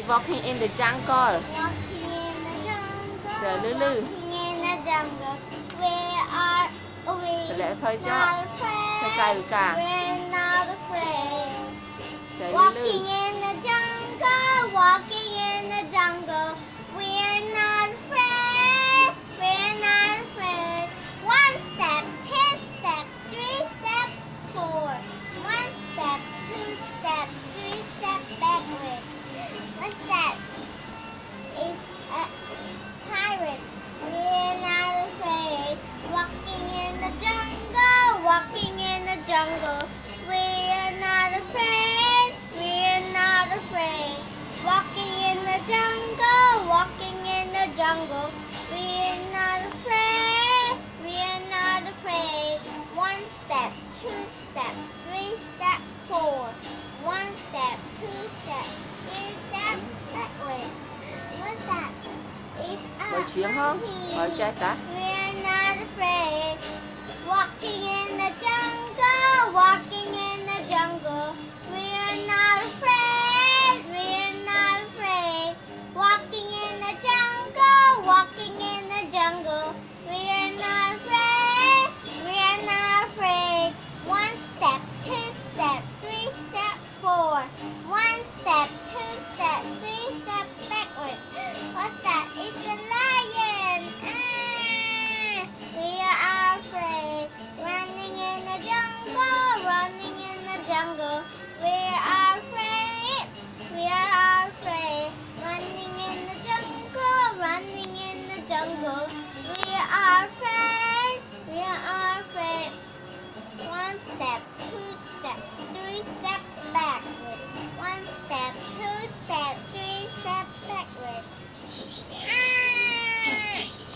walking in the jungle. Walking in the jungle. Giờ Lulu. Walking in the jungle. Where are we? Lại thôi cho. Not afraid. Thôi cài cả. We're not afraid. Giờ Walking Lulu. in the jungle. Walking in the jungle. We're not afraid. We're not afraid. One step, two step, three step forward. One step, two step, three step backward. What's that? It's a pirate. We're not afraid. Walking in the jungle. Walking in the jungle. We're not afraid. We're not afraid. Walking in the jungle. Walking in the jungle. We're not afraid. We're not afraid. One step, two step, three step forward. One step, two step, three step backward. What's that? It's a Ngồi chuyến không? Ngồi chạy cả. We're not afraid. Walking in the jungle. Walking in the jungle. We're not afraid. We're not afraid. Walking in the jungle. Walking in the jungle. We're not afraid. We're not afraid. One step, two step, three step forward. One step, two step, three step backward. What's that? It's a lion. We are afraid. Running in the jungle. Running in the jungle. We are afraid. We are afraid. Running in the jungle. Running in the jungle. We are afraid. We are afraid. One step, two step, three step backward. One step, two step, three step backward.